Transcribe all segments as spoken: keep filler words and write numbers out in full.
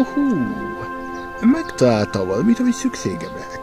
Uhú, megtalálta valamit, ami szükségem lehet.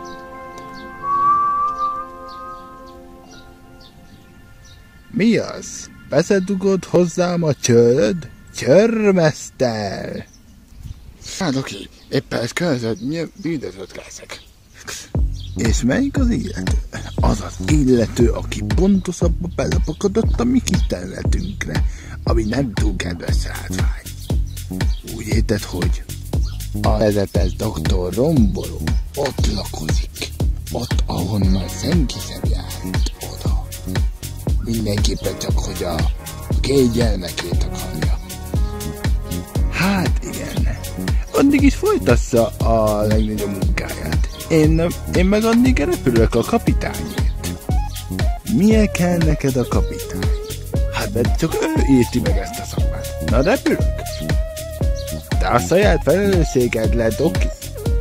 Mi az? Beszedugod hozzám a csőd? Csörmeszter! Hát oké, éppen ez között bűnözött leszek. És melyik az illető? Az az illető, aki pontosabban belapakadott a mi kis területünkre, ami nem túl kedves rátvány. Úgy érted, hogy a vezetes doktor Romboló ott lakozik, ott, ahonnan senki sem járt oda. Mindenképpen csak, hogy a két gyermekét akarja. Hát igen, addig is folytassa a legnagyobb munkáját. Én, én meg addig repülök a kapitányért. Milyen kell neked a kapitány? Hát mert csak ő írti meg ezt a szakmát. Na repülök? De a saját felelősséged le, Doki.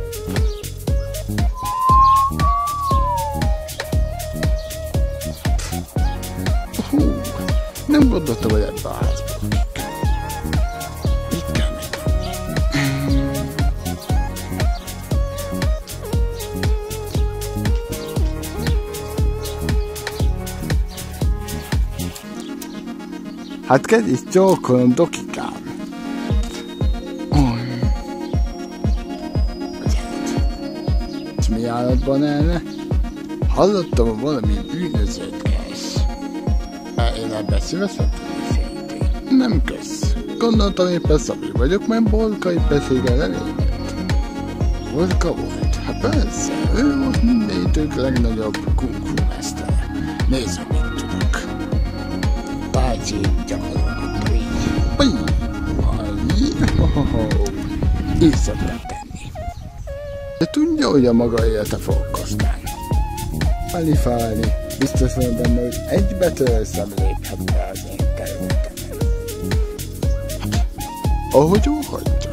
Hú, nem gondoltam, hogy ebbe a házba. Itt kell menni. Hát kezdj is csókolom, Dokikám. És mi állatban elne? Hallottam, hogy valami bűnözőtkes. Én ebben szívesen tudom. Nem kösz. Gondoltam, éppen Szabi vagyok, mert Bolkai beszélgel elégett. Bolka volt? Hát persze, ő volt mindegyikük legnagyobb kung-fu mester. Nézd, mit tudok. Bácsi gyakorolkodta így. Ui! Így szoktam tenni. De tudja, hogy a maga élete fog kosztálni. Fáli, fáli. Biztos van benne, hogy egy betölszem léphet be az én területemen. Ahogy óhagyja.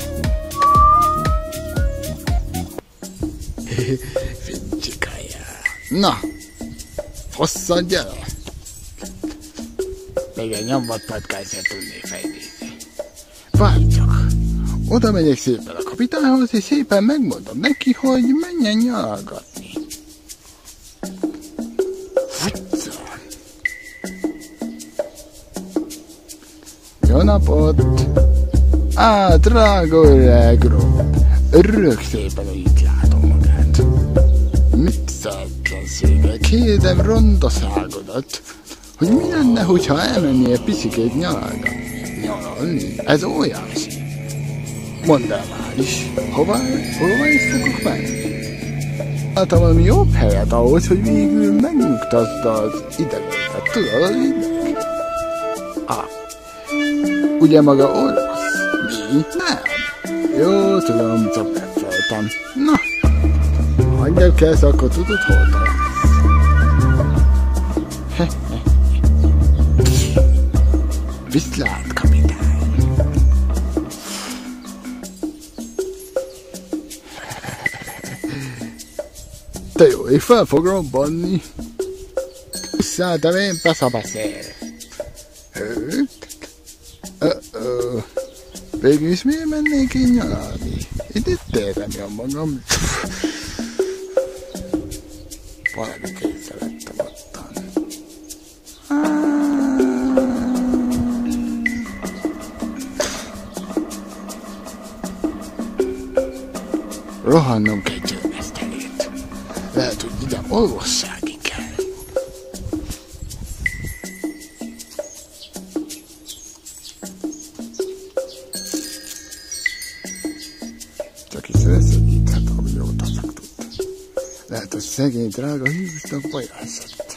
Fincsikája. Na, fosszadj el! Még egy nyomvat patkány sem tudné fejlődni. Várj csak! Oda megyek szépen a kapitányhoz, és szépen megmondom neki, hogy menjen nyaralgatni. Futszal! Jó napot! Á, drága öreg Rob! Örülök szépen, hogy itt látom magát. Mit szeretlenséggel? Kérdem rondaságodat, hogy mi lenne, hogyha elmennél picikét nyaralgatni? Nyaralni? Ez óriási. Mondd el már is, hova, hova is fogok menni? Hát valami jobb helyet ahhoz, hogy végül megnyugtasd az idegetet. Tudod, az ideg? Ah, ugye maga orosz? Mi? Nem. Jó, tudom, csak megfeleltem. Na, hagyjam kell, akkor tudod, hol találsz. Viszlát, kapitány. Te jó, én fel fog robbanni. Szerintem én persze beszél. Végül is miért mennék én nyaralni? Itt itt érem jön magam. Valamit észrevettem ottan. Rohannom kell csőmeszterét. Lehet, hogy ide orvossági kell. Csak is összegyíthet, ahogy jót azok tud. Lehet, hogy szegény drága hívusnak bajászott.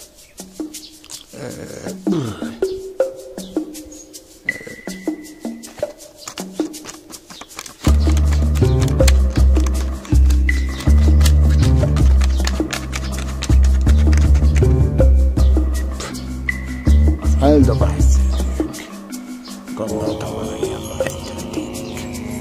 Eldobászoljuk. Gondoltam, hogy ilyen megtörténik.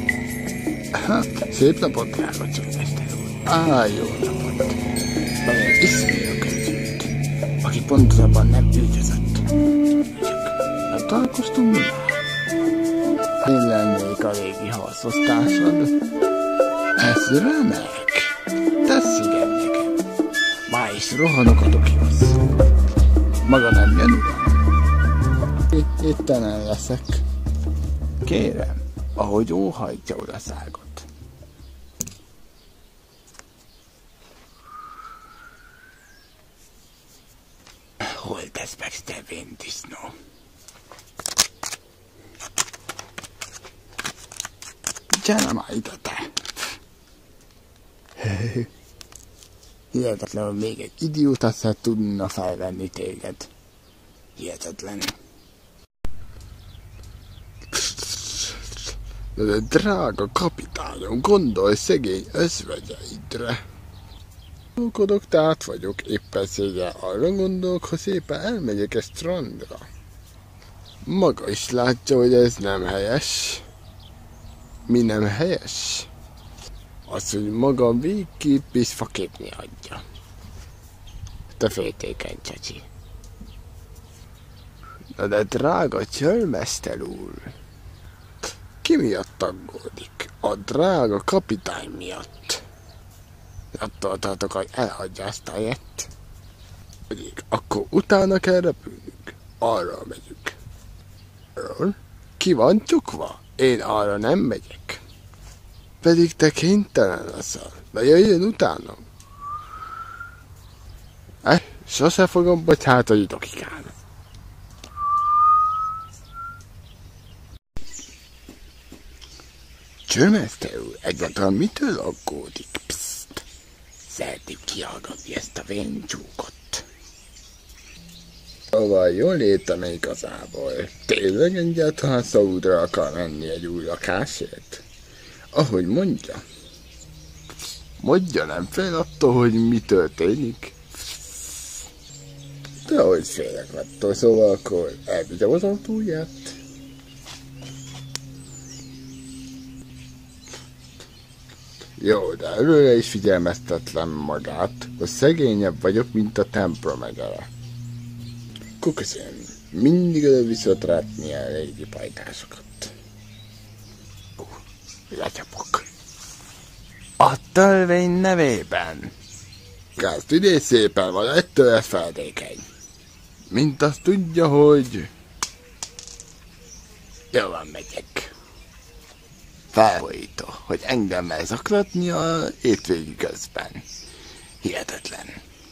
Szép napot, drága csőmester úr. Á, jó napot. Nagyon iszonyú a között, aki pontosabban nem ügyözött. Nem találkoztunk mi már? Én lennék a régi harcosztársad. Ez remek. Tesz igen nekem. Már is rohanok a dokihoz. Maga nem jön, uram? Ittenen leszek. Kérem, ahogy óhajtja odaszágot. Hol tesz meg, te véndisznó? Gyere már ide, te! Hihetetlen, hogy még egy idiótaszát tudna felvenni téged. Hihetetlen. De drága kapitányom, gondolj szegény özvegyeidre. Gondolkodok, tehát vagyok éppen szégyen. Arra gondolok, ha szépen elmegyek egy strandra. Maga is látja, hogy ez nem helyes. Mi nem helyes? Az, hogy maga végképp és faképni adja. Te féltékeny csacsi. Na de drága csölmeszter úr, ki miatt aggódik? A drága kapitány miatt. Attól tartok, hogy elhagyja azt a jett. Akkor utána kell repülnünk. Arra megyünk. Arról? Ki van csukva? Én arra nem megyek. Pedig te kénytelen leszel. De jöjjön utánam. Eh, sose fogom bocsátani dokikán. Csőmeszter úr, egyáltalán mitől aggódik? Pszt! Szeretném kihallgatni ezt a vénycsúkot. Szóval jól értem igazából. Tényleg egyáltalán Szaúdra akar menni egy új lakásért? Ahogy mondja. Mondja, nem fél attól, hogy mi történik? De hogy félek attól, szóval akkor elvigyem az autóját. Jó, de előre is figyelmeztetlem magát, hogy szegényebb vagyok, mint a templom megele. Köszönöm, mindig előviszont rátni a régi pajtásokat. Uh, lecsapok. A törvény nevében. Gázt idéz szépen, vagy ettől ez feldékeny. Mint azt tudja, hogy... Jó van, megyek. Felhojító, hogy engem zaklatni a étvégi közben. Hihetetlen.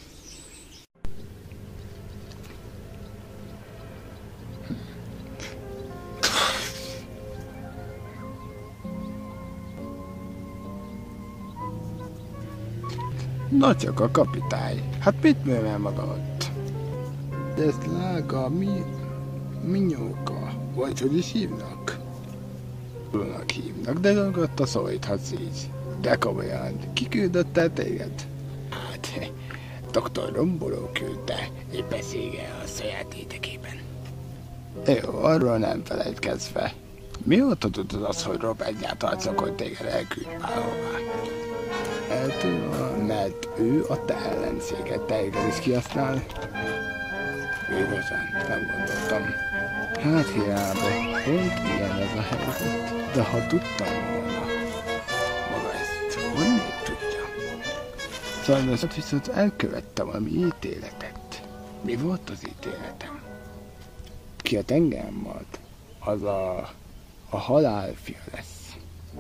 Na csak a kapitány. Hát mit művel maga ott? De ezt lága, mi... Minyóka. Vagy hogy is hívnak? Úrnak hívnak, de nyugodtan szólíthatsz így. De komolyan, ki küldött el téged? Hát, doktor Romboló küldte, és beszélge a saját érdekében. Jó, arról nem felejtkezve. Mióta tudod azt, hogy Rob egyáltalán szokott téged elküld bárhová? Eltűnve, mert ő a te ellenszéget téged is kihasznál. Igazán, nem gondoltam. Hát hiába, hogy ilyen ez a helyzet, de ha tudtam volna, maga ezt honnét tudja? Sajnos viszont elkövettem valami ítéletet. Mi volt az ítéletem? Ki a engem majd, az a, a halálfia lesz.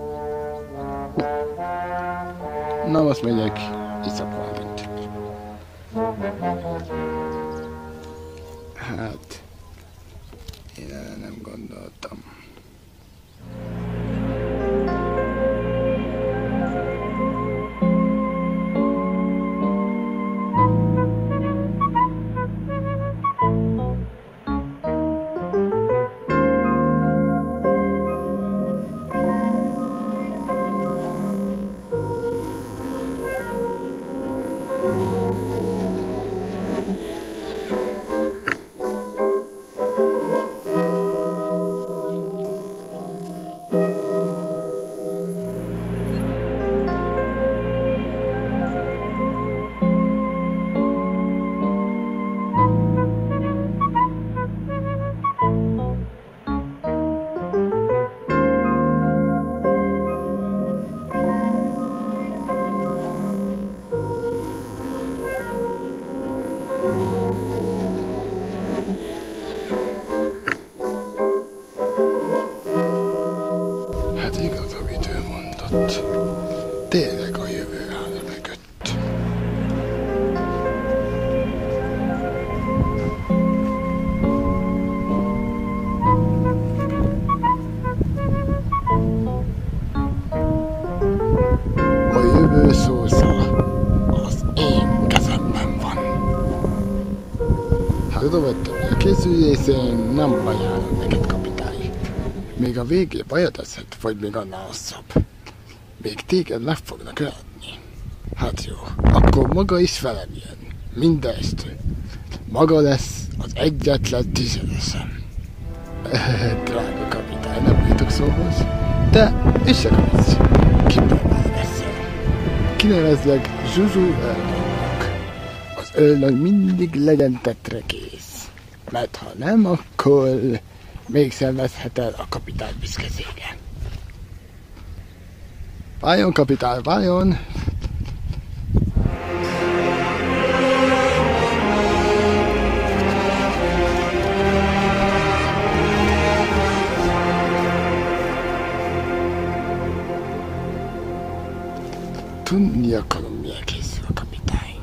Na most megyek, iszok valamit. Hát... Én erre nem gondoltam. Hát igaz, amit ő mondott. Tényleg a jövő áll mögött. A jövő szósza az én kezemben van. Hát tudom, hogy a készülészén nem ajánlom neked, kapitány. Még a végén bajod eszed, vagy még annál hosszabb. Még téged meg fognak ölni. Hát jó, akkor maga is velem jön. Mindezt. Maga lesz az egyetlen tüzérőszem. Drága kapitány, nem jutok szóhoz, de összekövetsz. Kipróbál leszel. Kinevezlek Zsuzsu őrnagynak. Az őrnagy mindig legyen tettre kész. Mert ha nem, akkor még szenvedhet el a kapitány büszkesége. Váljon, kapitány, váljon! Tudni akarom, milyen készül a kapitány.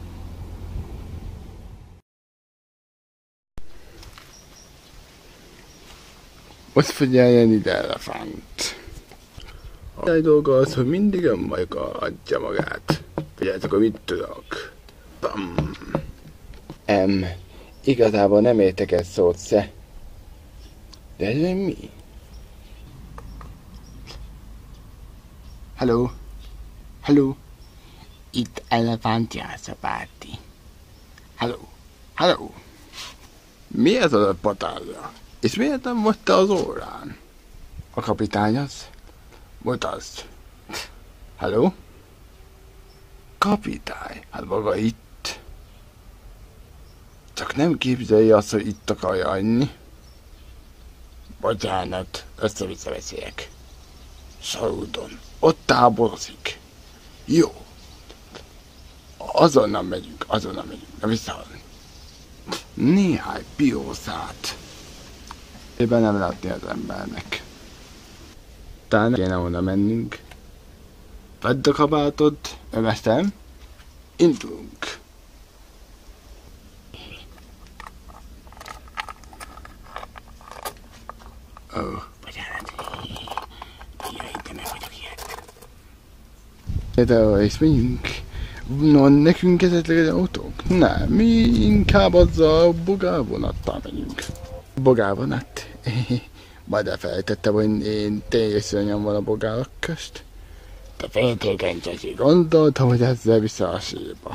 Most figyeljen ide, elefánt. A dolga az, hogy mindig önmaga adja magát. Figyeljetek, mit tudok. Bam! Em, igazából nem értek egy szót se. De ez mi? Hello? Hello? Itt Elefánt Jászapárti. Hello? Hello? Mi ez az a patárja? És miért nem mondta az órán? A kapitány az? Mutasd. Hello? Kapitány? Hát maga itt. Csak nem képzelje azt, hogy itt akarja adni. Bocsánat, össze-vissza beszéljek. Sarudon. Ott táborozik. Jó. Azonnal megyünk, azonnal megyünk. Na visszahallni. Néhány piószát. Éppen nem látni az embernek. Talán kéne volna mennünk. Vedd a kabátod, ömesztem. Indulunk. Ó, oh, bocsánat. Jaj, de meg vagyok ilyen. De és menjünk. No, nekünk esetleg egy autónk? Nem, mi inkább azzal a bogárvonattal megyünk. Bogárvonat? Majd elfelejtettem, hogy én tényleg szörnyen van a bogárok közt. De féltékeny csesi, gondoltam, hogy ezzel vissza a sírba.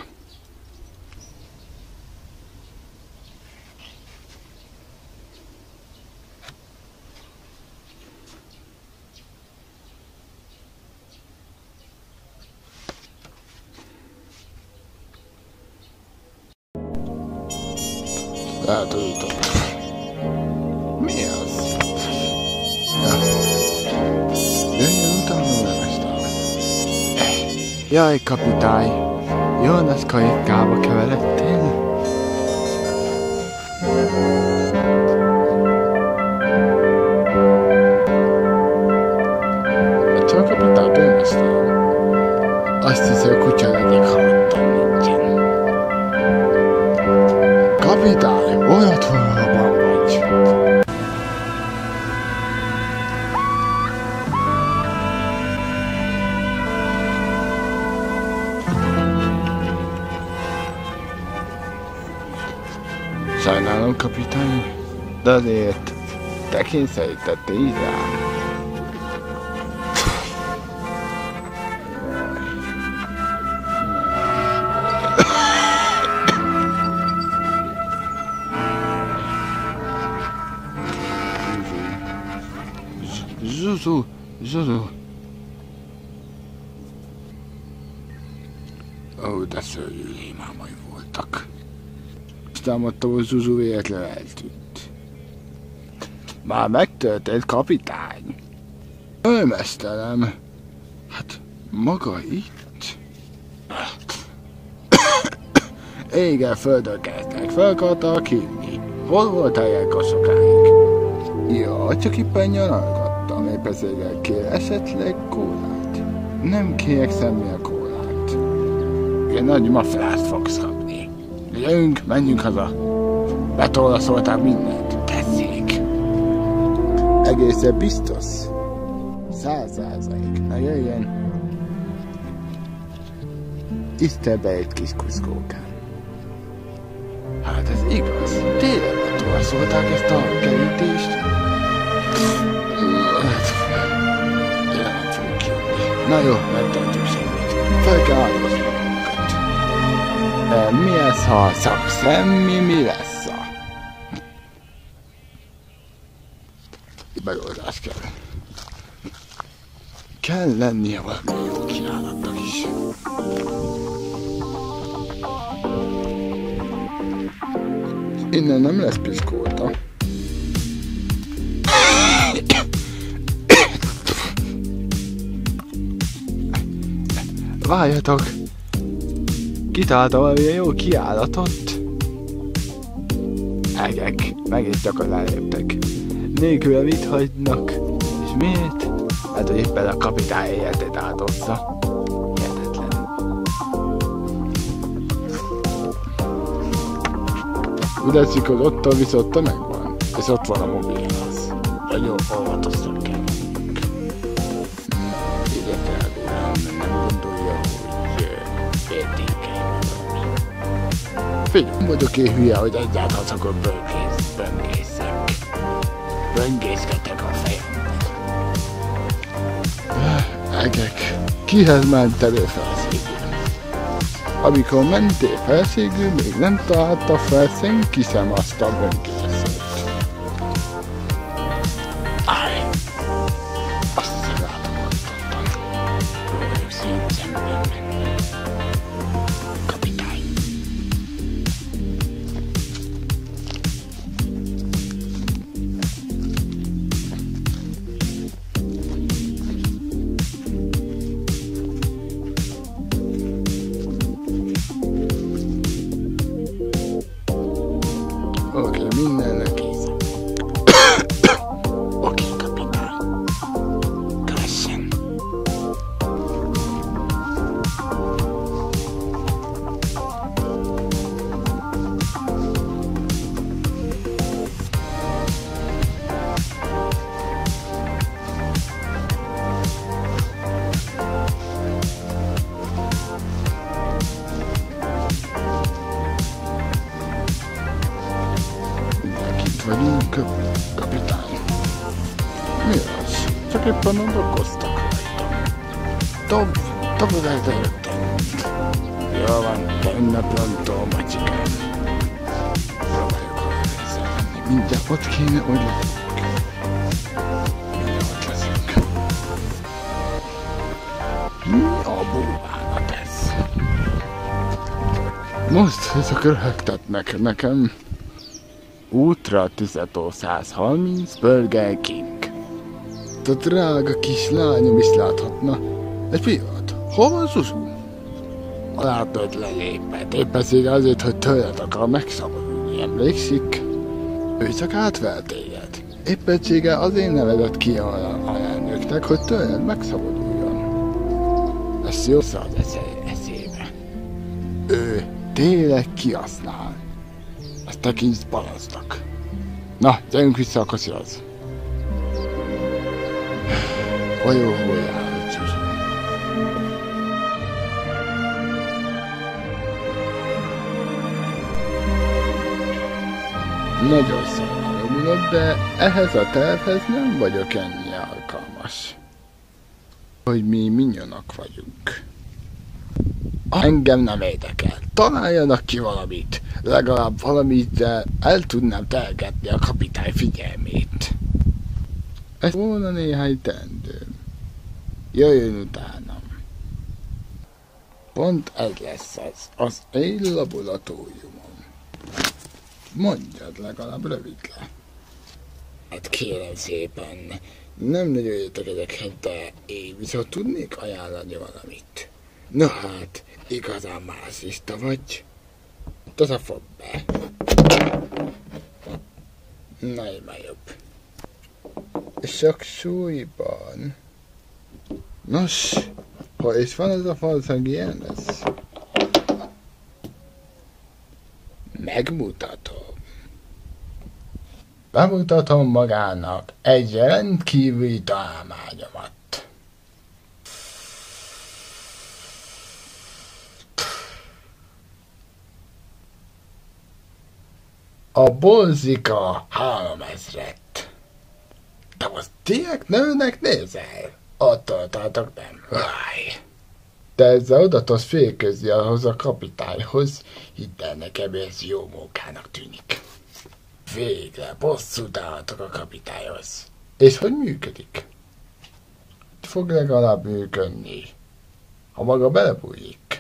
Eltújtom. Mi az? Ja. Jöjjön utána, nem estem. Jaj, kapitány. Jonas kajékába keveredtél? Csak a kapitányt önvesztem. Azt hiszi, a kutya legyek, halottam nincsen. Kapitány, olyat valóban vagy. Sajnálom, kapitány, de azért te kényszerítette így rám. Zsuzsu, Zsuzsu. Ó, de szörnyű rémámai voltak. Azt támadtam, hogy Zsuzsu véletlenül eltűnt. Már megtörtént, kapitány. Ölmeztelem. Hát, maga itt? Égen földön kezdtek, fel akartak hívni. Hol voltál ilyenkor sokáig? Ja, csak éppen nyaralgattam, épp ezért kér esetleg kólát. Nem kérek semmi a kólát. Ilyen nagy mafrást fogsz kapni. Gyerünk, menjünk haza. Betolaszolták mindent. Tessék. Egészen biztos? Száz százalék. Na jöjjön. Isten be egy kis kuszkókán. Hát ez igaz. Tényleg betolaszolták ezt a kerítést. Nem fogunk jönni. Na jó, nem tehetünk semmit. Fel kell áldozni magunkat. E, mi ez, ha szak semmi, mi lesz? Megoldás kell. Kell lennie valami jó kínálatnak is. Innen nem lesz piszkóta. Várjatok! Kitaláltam valamilyen jó kiállatot. Egek, megint csak leléptek. Nélkül mit hagynak? És miért? Hát, hogy éppen a kapitány életét áldozza. Hihetetlen. Úgy látszik, hogy ott a viszotta megvan. És ott van a mobilhoz. Nagyon óvatosan kell lennünk. Ide felgóran, nem gondolja, hogy értékeny. Figyelj, vagyok én hülye, hogy egyáltalán szakott böngész, böngészek. Böngészkedtek a fejemben. Egek, kihez mentél felszégül? Amikor mentél felszégül, még nem találta fel senki sem azt a böngészőt. Állj! Azt szíválomoltottam. Próbáljuk szép szemben menni. Kapitány. Oké, okay, mindennek kész. Oké, okay, kapitány. Kövessen. Vagyunk, kapitány. Mi az? Csak éppen dolgoztak rajta. Dob, dobod el előttem. Jó van, te ünneplantól, macsikám. Próbáljuk halálézzel lenni. Mindjárt ott kéne, hogy legyünk. Mindjárt ott leszünk. Mi a bulvánat ez? Most ezek röhögtetnek nekem. Útra Tizetó száz harminc Burger King. A drága kis lányom is láthatna. Egy pillanat, hol van Zuzu? Látod, hogy lelépett. Épp ezért azért, hogy tőled akar megszabadulni, emlékszik? Ő csak átvel téged. Épp egysége azért nevezett ki a elnöknek, hogy tőled megszabaduljon. Ez jó szar az eszébe. Ő tényleg kihasznál. Ezt tekints balasznak. Na, gyerünk vissza a kocsihoz. Vajon hol jár, Zuzu? Nagyon szólom, uram, de ehhez a tervhez nem vagyok ennyi alkalmas. Hogy mi minyonok vagyunk. Engem nem érdekel. Találjanak ki valamit. Legalább valamit el tudnám telgetni a kapitány figyelmét. Ez volna néhány teendőm. Jöjjön utánam. Pont ez lesz az, az én laboratóriumom. Mondjad, legalább rövid le. Hát kérem szépen, nem nagyon értekedek, de én viszont tudnék ajánlani valamit. No hát, igazán mászista vagy. Ott az a fob be. Na, én már jobb. Sok súlyban. Nos, ha is van ez a falszag, ilyen lesz. Megmutatom. Bemutatom magának egy rendkívüli találmányomat. A Bolzika háromezret. De most tiek nőnek nézel? Attól tartok nem. Váj. De ezzel odatos félközi ahhoz a kapitányhoz, hidd el nekem, ez jó munkának tűnik. Végre bosszút állhatok a kapitányhoz. És hogy működik? Fog legalább működni, ha maga belebújik.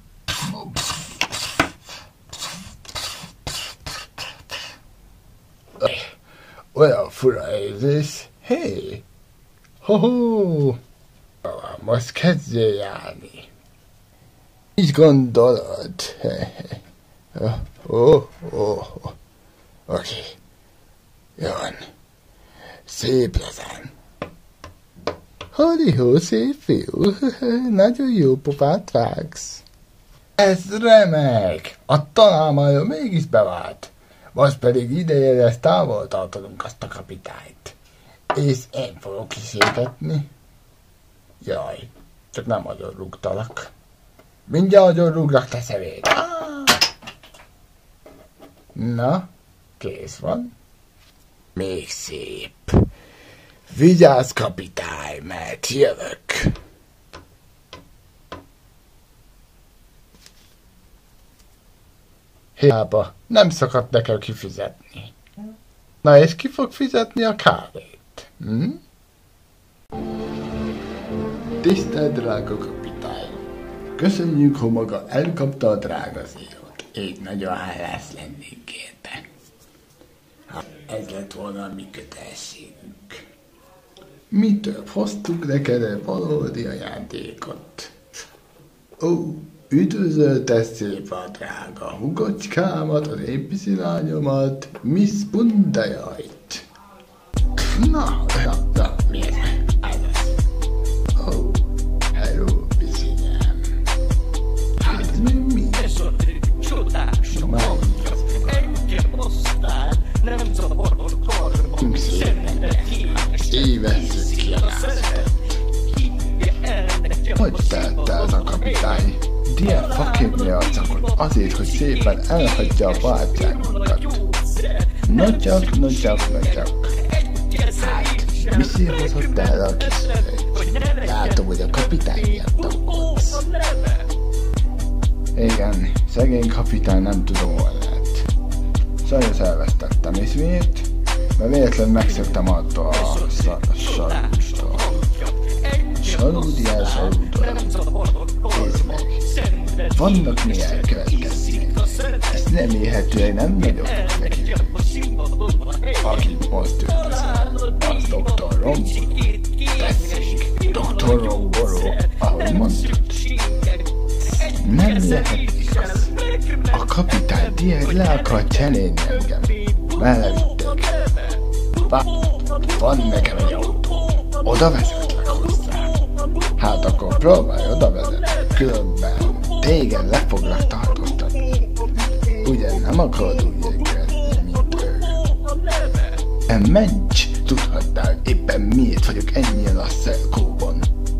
Olyan fura érzés. Hé! Ho-ho! Most kezdjél járni. Így gondolod? Ó, ó, ó. Oké. Jön. Szép lazán. Hadi-hó, szép fiú. Nagyon jó pofát vágsz. Ez remek! A találmányom mégis bevált. Most pedig ideje lesz távol tartanunk azt a kapitányt. És én fogok kísértetni. Jaj, csak nem agyon rúgtalak. Mindjárt agyon rúglak te szemét. Na, kész van. Még szép. Vigyázz, kapitány, mert jövök. Hiába, nem szakadt nekem kifizetni. Na és ki fog fizetni a kávét? Hm? Tisztelt drága kapitány! Köszönjük, hogy maga elkapta a drága zérót. Én nagyon hálás lennék érte. Ha ez lett volna a mi kötelességünk. Mi több hoztuk neked valódi ajándékot. Ó, üdvözölte szép a drága hugocskámat, az én piszi lányomat, Miss Bundajajt. Na, na, na, mi ez? Ez az. Ó, hello, piszinyám. Hát, mi, mi? Már így vesszük ki a lázat. Hogy tette ez a kapitány? Ilyen faképni arcakon azért, hogy szépen elhagyja a barátságunkat. No csak, no csak, no csak. Hát, Misszi hozott el a kis hölgy. Látom, hogy a kapitány miatt aggódsz. Igen, szegény kapitány nem tudom, hol lehet. Sajnos elvesztettem, és miért? Mert véletlenül megszöktem attól a sarústól. Sarúdiás sarúdól. Nézd meg. Vannak mi elkövetkezmények. Ezt nem élhetően nem nagyobb neki. Akit most üldözöl, az doktor Romboró. Tessék, doktor Romboró, ahogy mondtad. Nem lehet igaz. A kapitány direkt le akar cserélni engem. Belevittek. Van nekem egy autó. Oda vezetlek hozzá. Hát akkor próbálj oda vezetni. Különben téged le foglak tartóztatni. Ugye nem akarod úgy érkezni, mint ő. E mencs, tudhatnál éppen miért vagyok ennyien a szelkóban.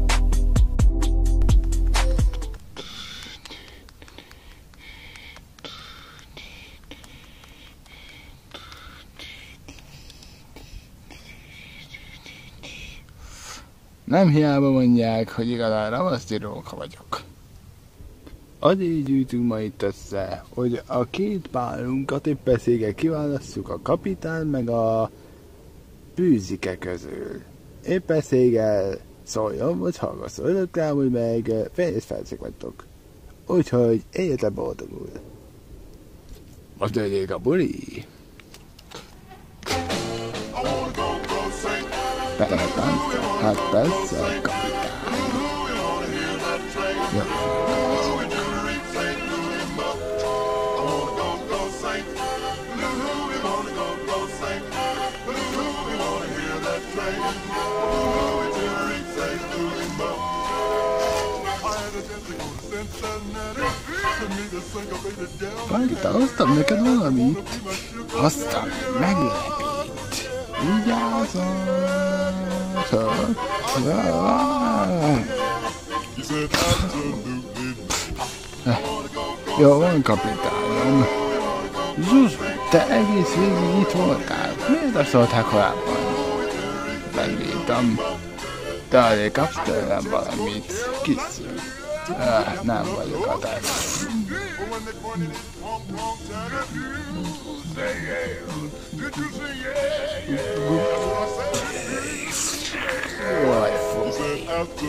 Nem hiába mondják, hogy igazán ravaszti róka vagyok. Azért gyűjtünk ma itt össze, hogy a két párunkat éppeszéggel kiválasszuk a kapitány meg a bűzike közül. Éppeszéggel szóljon, vagy hallgass, önök rám, hogy meg fél és felszeg vagytok. Úgyhogy éljetek boldogul. Most öljék a buli. Beletánca, hát persze, kapitány. Jó. Margita, hoztam neked valamit? Hoztam meglepít. Vigyázol! Jó van, kapitányom. Zuzu, te egész végig itt voltál. Miért nem szóltál korábban? Megvédtem. Te azért kapsz tőlem valamit. Kiszül. Ah, nem vagyok a te. Jaj, fogy.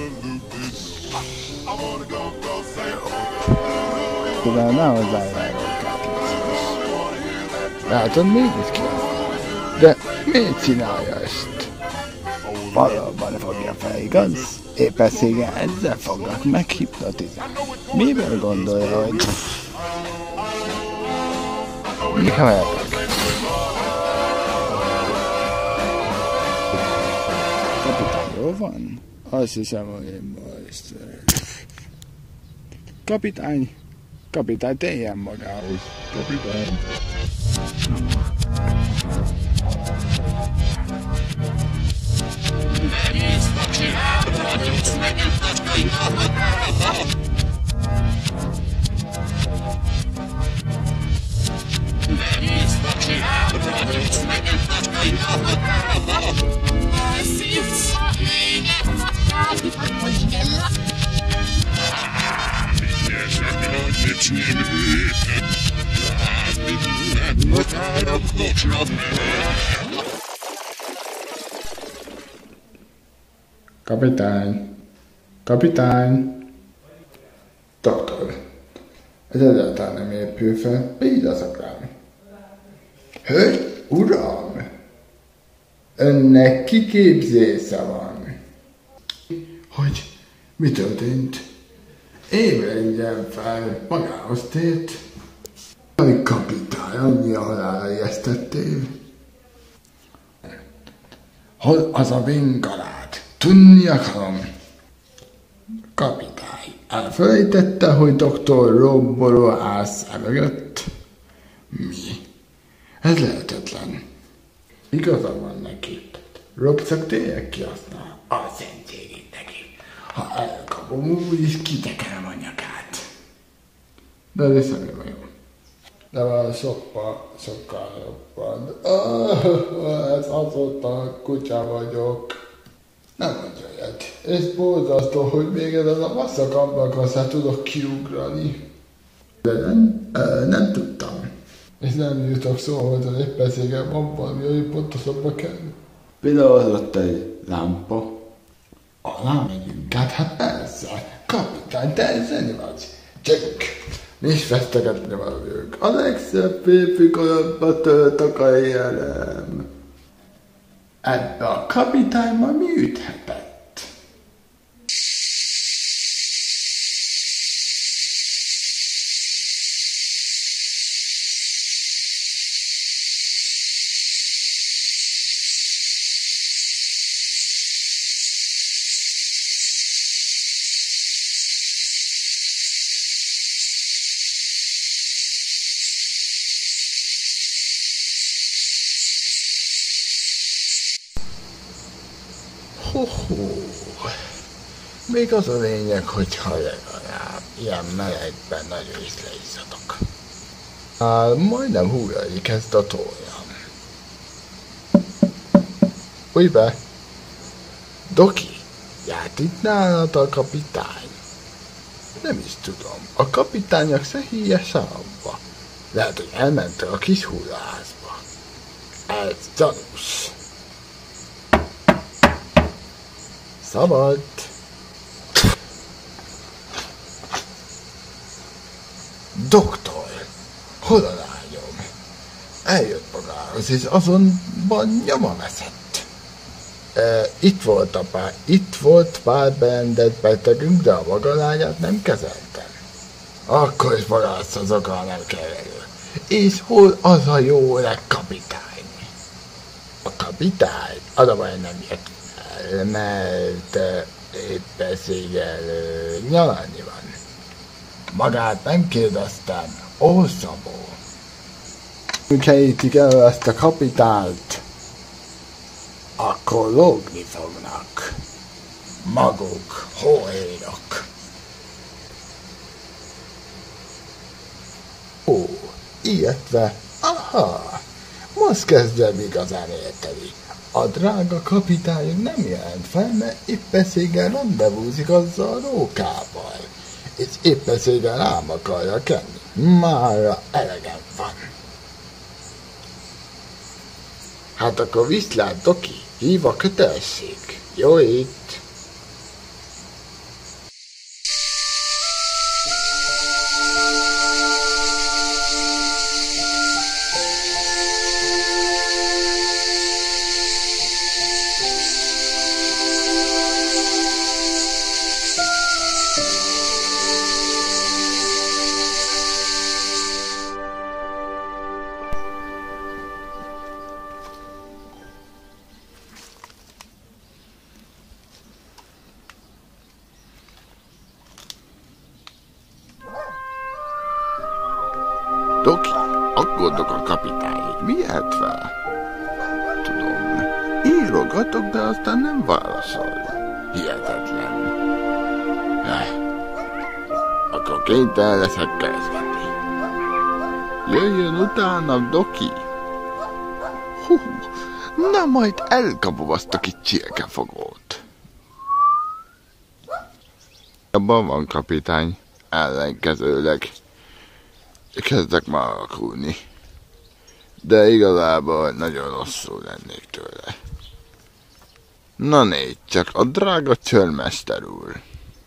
Tudom, ne hozzáj rá rókát, látod, mégis kihasználni. De miért csinálja ezt? Valóban fogja fel, igaz? Éppenséggel ezzel foglak meghipnotizálni. Mivel gondolja, hogy... Mi haverok? Kapitány, jól van? Azt hiszem, hogy én most... Kapitány! Kapitány, tényen magához. Kapitány! Kapitány! Kapitány! Doktor! Ez egyáltalán nem épül fel, vigyázzatok rám! Hölgy, uram! Önnek kiképzése van! Hogy? Mi történt? Ébredjen fel, magához tért! Aj, kapitány, annyi halára ijesztettél! Hol az a vingalád? Tudni akarom. Kapitány, elfelejtette, hogy doktor Robboró áll mögött? Mi? Ez lehetetlen. Igaza van neki. Rob csak tényleg kihasznál a szentségét neki. Ha elkapom, úgyis kitekerem a nyakát. De ez is semmi bajom. De már sokkal, sokkal jobban. Ah, ez azóta kutya vagyok. Nem mondja ilyet. És borzasztó, hogy még ezen a masszak ablakon tudok kiugrani. De nem, nem tudtam. És nem jutok szóval, hogy éppenséggel van valami, hogy pontosabba kell. Például az ott egy lámpa. Alá megyünk át, hát persze. Kapitány, te ezzel vagy. Gyerünk! Nincs vesztegetni valamiük. A legszebb férfi koromba töltök a élem. Ebbe a kapitányba mi üthetett? Ho-ho. Még az a lényeg, hogyha legalább ilyen melegben nagyon is leizzatok. Már majdnem hújani kezd a toljam. Új be! Doki, járt itt nálad a kapitány? Nem is tudom, a kapitányok szehíjes abba. Lehet, hogy elment a kis hullaházba. Ez gyanús. Szabad! Doktor! Hol a lányom? Eljött magához, és azonban nyoma veszett. E, itt volt a pár, itt volt pár beendett betegünk, de a maga lányát nem kezeltem. Akkor is magához az oka, nem kell elő. És hol az a jó öreg kapitány? A kapitány? Az a baj nem jött. Mert éppenséggel nyalani van. Magát nem kérdeztem, Ó, Szabó. Kejtik el ezt a kapitányt, akkor lógni fognak. Maguk, hóérok. Ó, illetve, aha, most kezdem igazán érteni. A drága kapitány nem jelent fel, mert éppenséggel rendezvúzik azzal a rókával. És éppenséggel rám akarja kenni. Mára elegem van. Hát akkor viszlát, Doki, hív a kötelesség. Jó itt. Doki, aggódok a kapitány, mi jöhet fel? Tudom, írogatok, de aztán nem válaszol. Hihetetlen. Eh, akkor kénytelen leszek kereskedni. Jöjjön utánam, Doki. Hú, na majd elkapom azt a kis csirkefogót. Abban van, kapitány, ellenkezőleg. Kezdek már alakulni. De igazából nagyon rosszul lennék tőle. Na négy, csak a drága csörmester úr.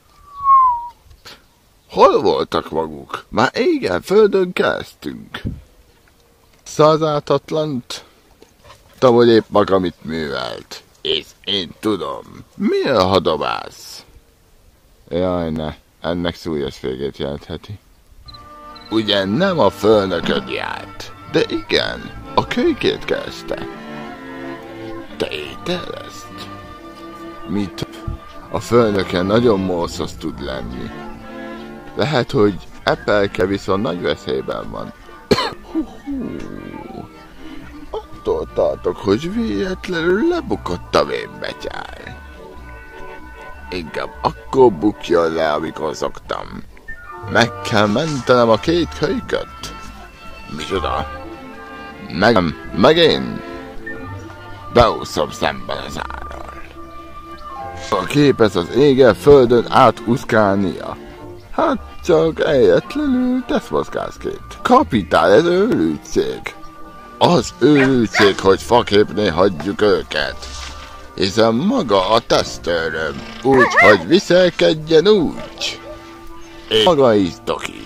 Hol voltak maguk? Már égen földön kezdtünk. Százáltatlant? Tudom, hogy épp maga mit művelt. És én tudom. Mi a hadobász? Jaj, ne. Ennek súlyos végét jelentheti. Ugye nem a főnököd járt, de igen, a kölykét kezdte. Te étel ezt? Mit? A főnöke nagyon morszos tud lenni. Lehet, hogy Epelke viszont nagy veszélyben van. Attól tartok, hogy véletlenül lebukott a vénbetyár. Inkább akkor bukjon le, amikor szoktam. Meg kell mentenem a két kölyköt. Micsoda? Meg, meg én? Beúszom szemben az árral. A képes az égen földön átúszkálnia. Hát csak egyetlenül tesz mozgászként. Kapitány, ez őrültség. Az őrültség, hogy faképné hagyjuk őket. Hiszen maga a tesztőröm úgy, hogy viselkedjen úgy. Én maga is, Doki.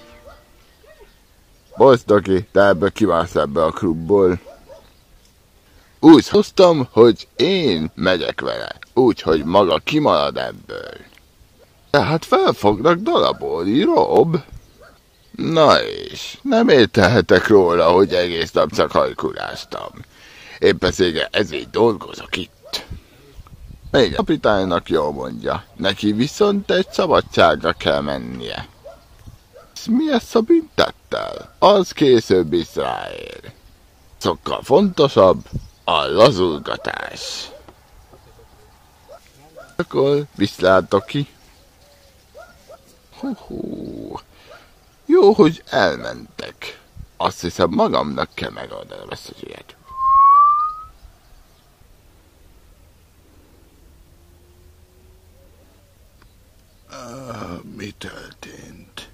Bocs, Doki, te ebből kiválsz ebbe a klubból. Úgy hoztam, hogy én megyek vele. Úgy, hogy maga kimarad ebből. Tehát fel fognak darabolni, Rob? Na és, nem értelhetek róla, hogy egész nap csak hajkuláztam. Éppen szége ezért dolgozok itt. Még a kapitánynak jól mondja, neki viszont egy szabadságra kell mennie. Mi ezt a büntettel? Az később is ráér. Sokkal fontosabb a lazulgatás. Akkor viszlát, ki. Hú-hú. Jó, hogy elmentek. Azt hiszem magamnak kell megoldanom ezt az ügyet. Uh, mi történt?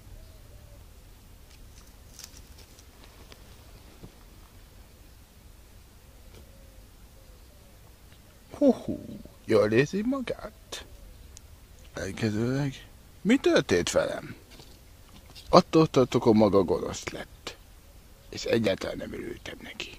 Hú-hú, jól érzi magát? Elkezőleg, mi történt velem? Attól tartok, hogy maga gonosz lett. És egyáltalán nem örültem neki.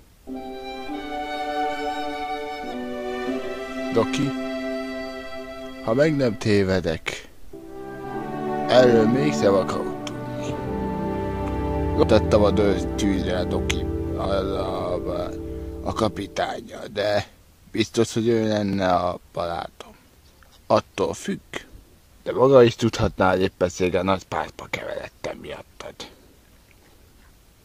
Doki, ha meg nem tévedek, erről mégsem akarok tudni. Tettem a tűzre a Doki, a, a, a kapitánya, de biztos, hogy ő lenne a barátom. Attól függ. De maga is tudhatná, hogy éppenséggel nagy pártba keveredtem miattad.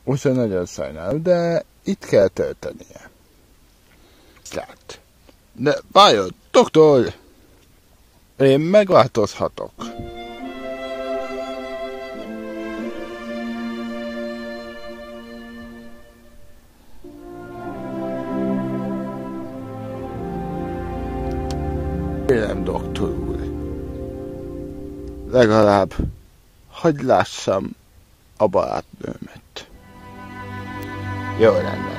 Most nagyon sajnálom, de itt kell töltenie. Lát. De várjon, doktor! Én megváltozhatok. Kérem, doktor úr. Legalább hadd lássam a barátnőmet. Jó rendben.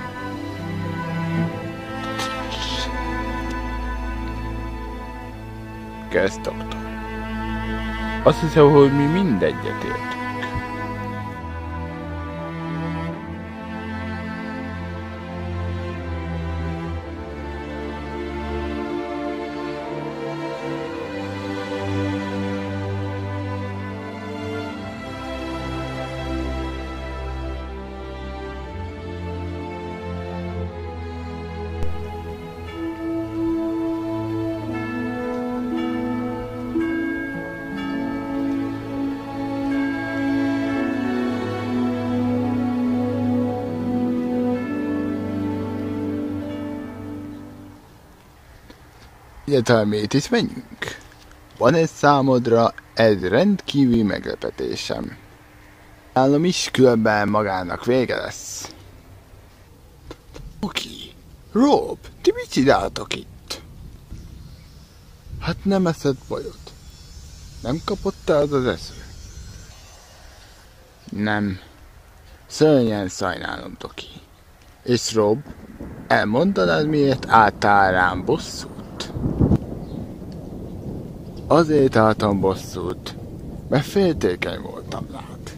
Kösz, doktor. Azt hiszem, hogy mi mindegyet értünk. Egyáltalán miért is menjünk? Van ez számodra egy rendkívüli meglepetésem. Nálam is különben magának vége lesz. Oké. Rob, ti mit csináltok itt? Hát nem eszed bajod. Nem kapott el az az esző? Nem. Szörnyen sajnálom, Doki. És Rob, elmondanád, miért álltál rám bosszút? Azért álltam bosszút, mert féltékeny voltam rád.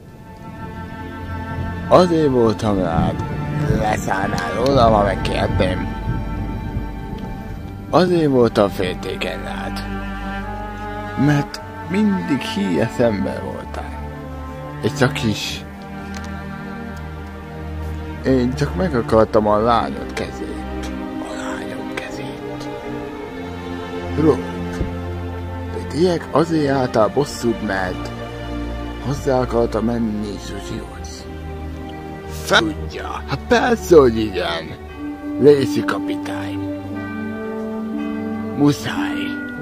Azért voltam rád, leszállnál rólam, ha megkérném. Azért voltam féltékeny rád, mert mindig híres ember voltál. És csak is. Én csak meg akartam a lányod kezét. A lányom kezét. Rob, Ilyek azért álltál bosszút, mert hozzá akarta menni Zsuzsihoz. Tudja, hát persze, hogy igen. Lacey kapitány. Muszáj.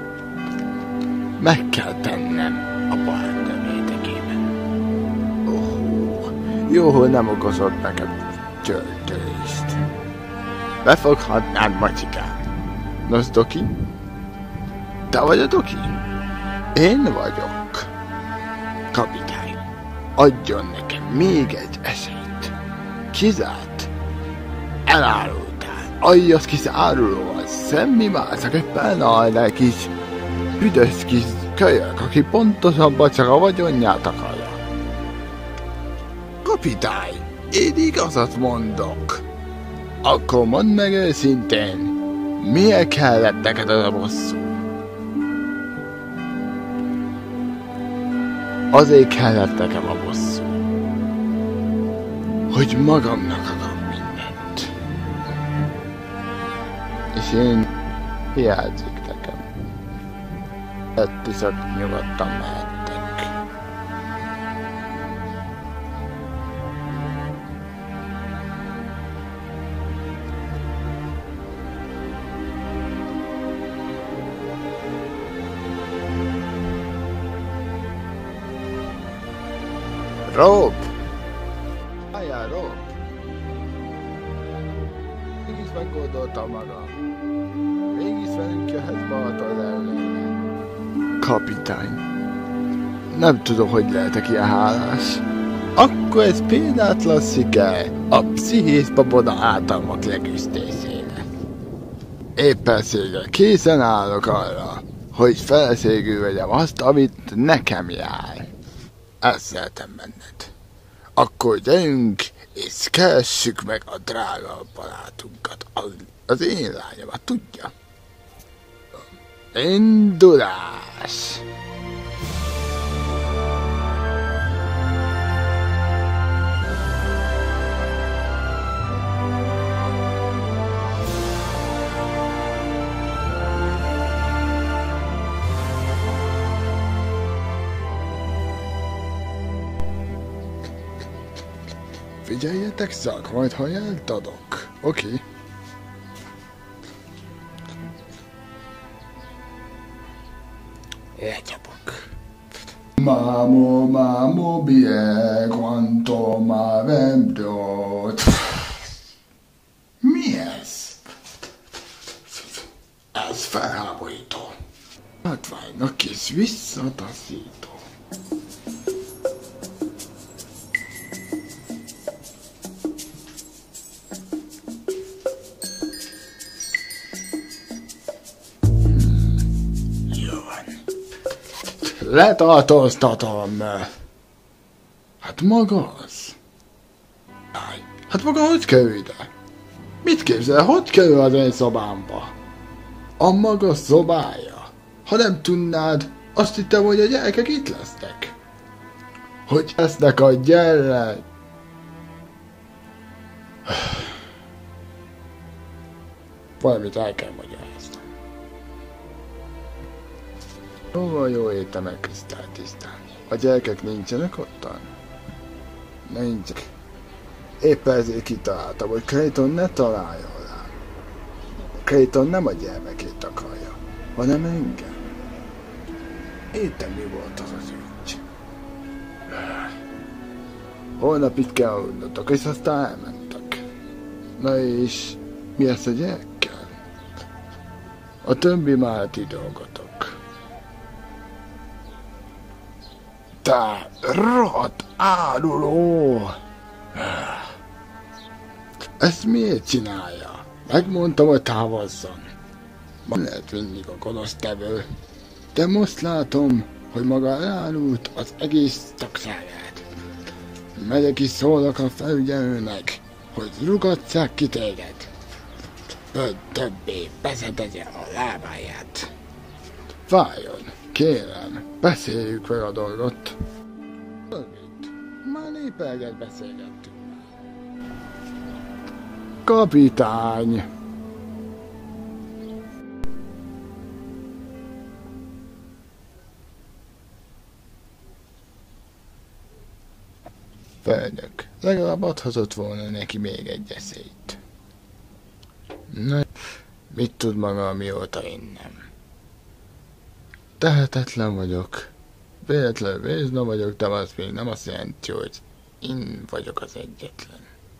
Meg kell tennem a partner érdekében. Oh, jó, hogy nem okozott nekem csörtörést. Befoghatnád, macsikám. Nos, Doki? Te vagy a Doki? Én vagyok. Kapitány, adjon nekem még egy esélyt. Kizárt? Elárultál. Aljas kis árulóval, semmi más, csak egy pernalnál kis büdös kis kölyök, aki pontosabban csak a vagyonját akarja. Kapitány, én igazat mondok. Akkor mondd meg őszintén, miért kellett neked az a bosszú? Azért kellett nekem a bosszú, hogy magamnak adom mindent. És én hiányzik nekem. Ett viszont nyugodtan mehettek. Rob! Álljál, Rob! Mégis meggondoltam magam. Mégis velünk jöhet Balaton ellene. Kapitány, nem tudom, hogy lehetek ilyen hálás. Akkor ez példátlan szike a pszichés babona általmak leküzdésére. Éppen szépen készen állok arra, hogy feleségül vegyem azt, amit nekem jár. Ezt szeretem benned. Akkor gyerünk, és keressük meg a drága barátunkat, az, az én lányomat, tudja? Indulás! Figyeljetek szak, majd ha jelt adok. Oké. Okay. Lecsapok. Mamo, mamo, bien, quanto m'avendo. Mi ez? Ez felháborító. Látványnak kész visszataszító. Letartóztatom. Hát maga az. Áj, hát maga hogy kerül ide? Mit képzel, hogy kerül az én szobámba? A maga szobája. Ha nem tudnád, azt hittem, hogy a gyerekek itt lesznek. Hogy lesznek a gyerek? Valamit el kell magyaráznom. Jóval jó étemek tisztán tisztán. A gyerekek nincsenek ottan? Nincsek. Éppen ezért kitaláltam, hogy Clayton ne találjon rám. Clayton nem a gyermekét akarja, hanem engem. Értem, mi volt az az ügy. Holnap itt kell aludnotok, és aztán elmentek. Na és mi lesz a gyerekkel? A többi már ti dolgotok. Te rohadt áruló! Ezt miért csinálja? Megmondtam, hogy távozzon. Ma lehet mindig a gonosztevő. De most látom, hogy maga elárult az egész tagságát. Megyek is szólok a felügyelőnek, hogy rugatják ki téged. Hogy többé beszedegye a lábáját. Várjon, kérem, beszéljük meg a dolgot. Rövid, már népelget beszélgettünk. Kapitány! Főnök, legalább adhatott volna neki még egy eszélyt. Na, mit tud maga, mióta én nem? Tehetetlen vagyok. Véletlenül vézna vagyok, de az még nem azt jelenti, hogy én vagyok az egyetlen.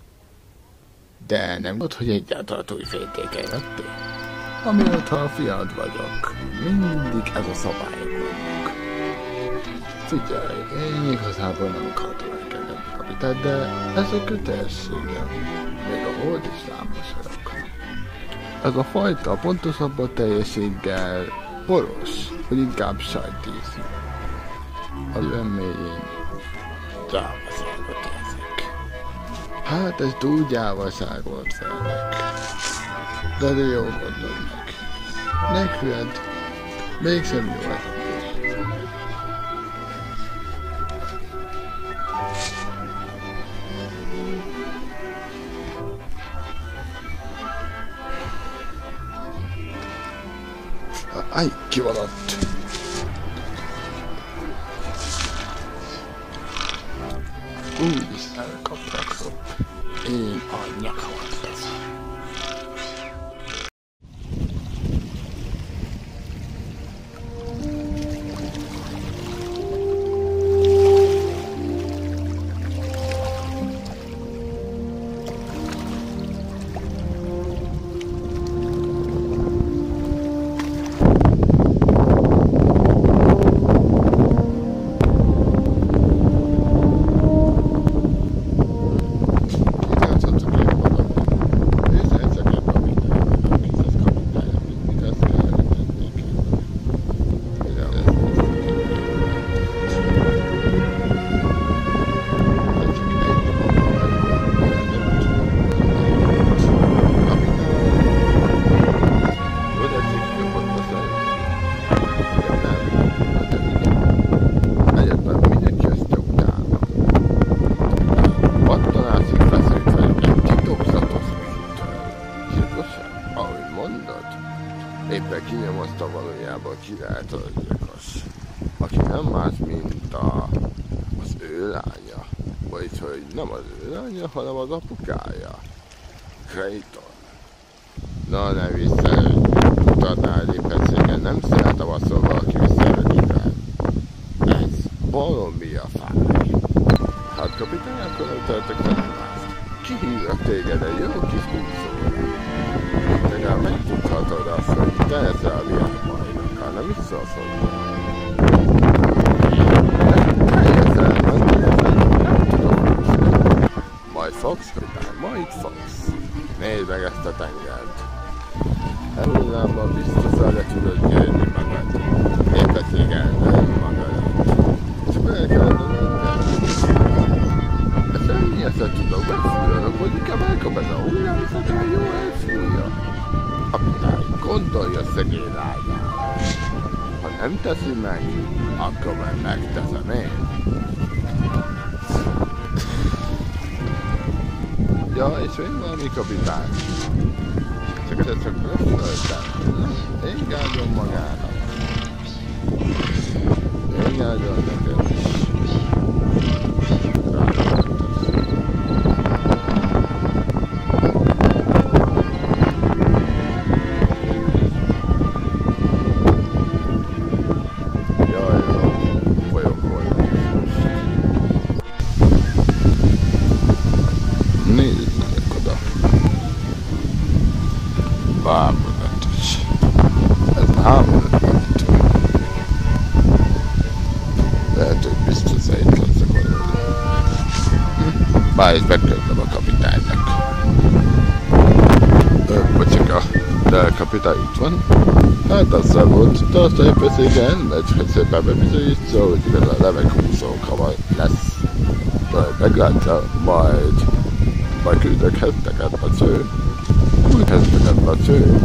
De nem tudod, hogy egyáltalán új féltékeny lettél? Amióta a fiad vagyok, mindig ez a szabályok vannak. Figyelj, én igazából nem akartam elkezdeni kapitányt, de ez a kötelességem. Még a hold is lámos vagyok. Ez a fajta pontosabban teljességgel boros, vagy inkább sajtízű. A mélyén gyávaságot érzek. Hát ez túl gyávaság volt felnek. De de jó gondold meg. Neked mégsem jó ez. Aj, ki van ott? Úgy is elkaptak ropp. Én a nyakamat veszem. Éppen kinyomozta valójában ki lehet a gyilkos, aki nem más, mint a, az ő lánya, vagy hogy hogy nem az ő lánya, hanem az apukája. Creighton. Na, ne vissza, mutatnál éppenséggel, nem szeretem azt, hogy valaki visszajön rám. Ez valami a fáj. Hát kapitány, akkor nem tehetek felállást. Kihívlak téged egy jó kis húzóra. Legalább megtudhatod azt, hogy te ezzel a világbajnak, ha nem is szólsz hozzá. Majd fogsz, kapitány, majd fogsz. Nézd meg ezt a tengert. Elhullámban biztosan le tudod győzni magad. Éppenséggel elnöm magadat. Csak el kell adnod. De semmi eset tudok, megfújjanak, hogy inkább elkap ez a hullám, és aztán jó elfújja. Kapitány, gondolj a szegény lányára. Ha nem teszi meg, akkor már megteszem én. Ja, és én valami kapitány. Csak ez csak löföltem. Én gágyom magának. Én gágyom neked is. Jaj, jó. Folyok volna. Nézzük oda. Bámulatos. Ez bámulatos. Lehet, hogy biztos egy leszek valódi. Bár itt megköldöm a kapitánynak. Bocsika, de a kapitány itt van. Hát azzal volt, de azt a épeszéken megy, szépen bebizonyítsa, hogy igaz a levegőszók, ha majd lesz. Majd meglátja, majd majd küldök hetteket a cső. Úgy hetteket a cső.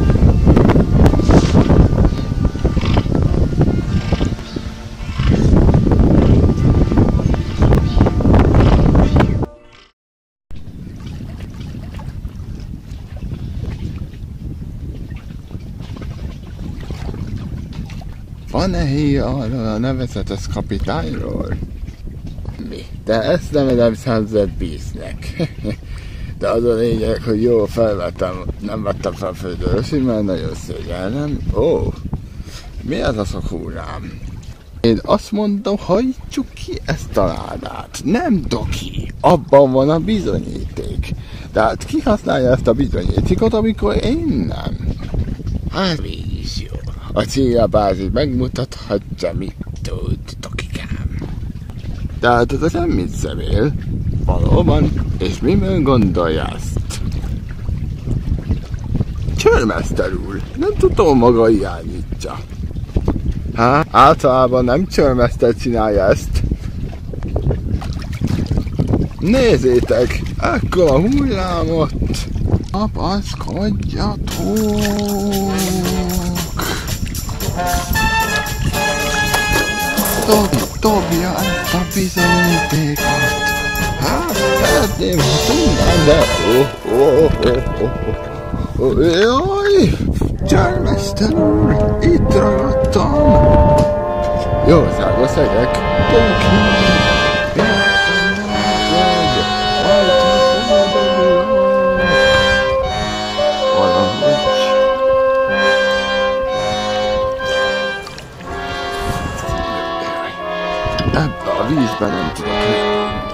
Van-e hír arról a nevezetes kapitányról? Mi? De ezt nem edem Sunset Beast-nek. De az a lényeg, hogy jól felvettem, nem vettem fel földörösi, mert nagyon szégyellem. Ó, mi ez a szakúrám? Én azt mondom, hajtsuk ki ezt a ládát. Nem doki, abban van a bizonyíték. Tehát ki használja ezt a bizonyítékot, amikor én nem? Hát így is jó. A céljabázis megmutathatja, mit tud, dokikám. Tehát ez semmit személ. Valóban, és miben gondolja ezt? Csörmester úr, nem tudom maga irányítja. Hát, általában nem csörmester csinálja ezt. Nézzétek, ekkora hullámot! Kapaszkodjatok! Dobj, dobja ezt a bizonyítékot! Hát, szeretném, ha tudnám, de... Oh, oh, oh, oh, oh. Jaj! Csörmester úr, itt ragadtam! Jószágos szegek! Doki! Ebbe a vízben nem tudok menni.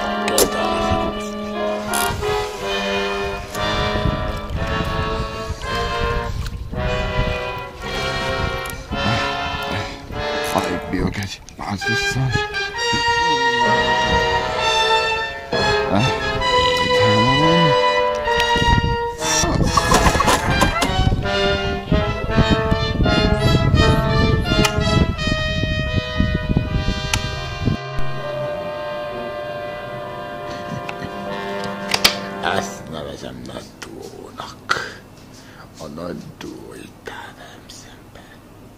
Fájt biog egy bázisszal. Ezt nevezem nagy duónak. A nagy duó itt áll velem szemben.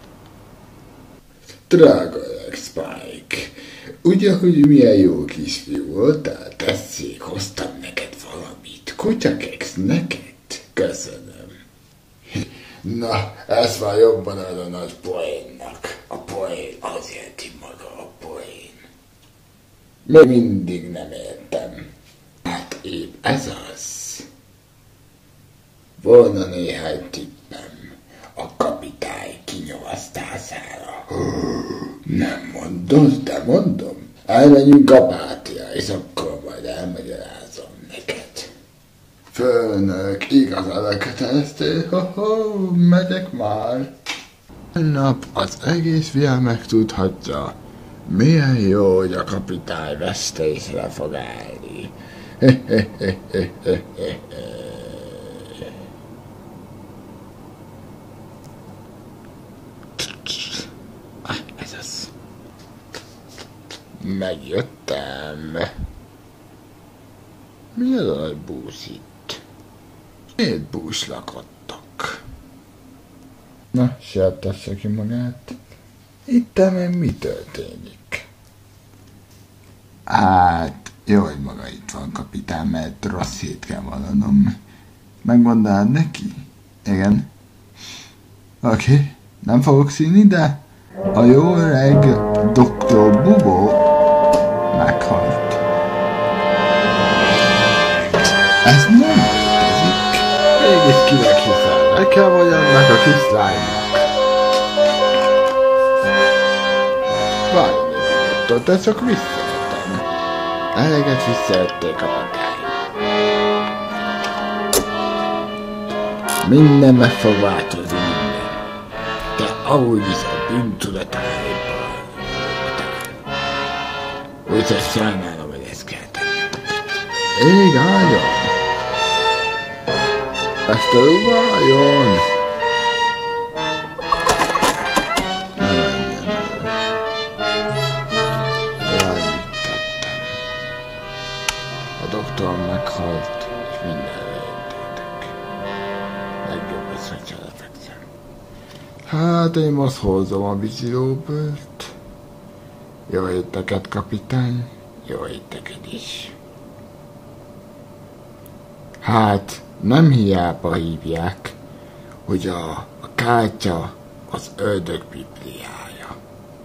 Drága Spike, ugye, hogy milyen jó kisfiú voltál? Tessék, hoztam neked valamit. Kutyakeks neked? Köszönöm. Na, ez már jobban ad a nagy poénnak. A poén azért maga a poén. Még mindig nem értem. Hát épp ez az. Volna néhány tippem a kapitány kinyomasztására. Nem mondod, de mondom. Elmenjünk Apátia, és akkor majd elmagyarázom neked. Főnök, igazán elköteleztél? Ho-ho, megyek már. Nap az egész világ megtudhatja, milyen jó, hogy a kapitány vesztésre fog állni. Ah, ez az. Megjöttem. Mi az a nagy bús itt? Miért búslakodtak? Na, sértesse ki magát. Itt még mi történik? Hát, jó, hogy maga itt van, kapitán, mert rossz hét kell vallanom. Megmondanád neki? Igen. Oké, okay. Nem fogok színni, de a jó öreg doktor Bubó meghalt. Ez nem létezik. Mégis kinek hiszel? Nekem vagy annak a kislánynak? Várj még, doktor, de csak visszajöttem. Eleget visszajötték a patány. Minden meg fog változni, minden. De ahogy is a bűntudatájban. Úgyhogy sajnálom, hogy ezt kell tenni. Ég álljon! Ezt elváljon! Ne menjen el. Valamit tettem. A doktor meghalt, és mindenre intétek. Legjobb az, hogy lefekszem. Hát én most hozom a vízilóbőrt. Jó éteket, kapitány. Jó éteket is. Hát, nem hiába hívják, hogy a, a kártya az ördög bibliája.